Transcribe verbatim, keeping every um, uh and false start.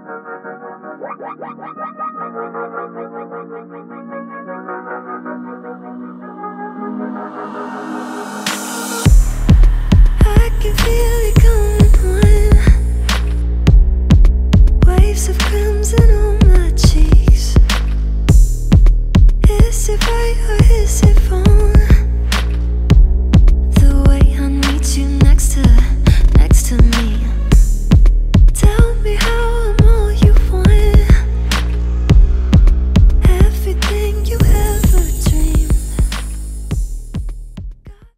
I can feel it coming on. Waves of crimson on my cheeks. Is it right or is it wrong?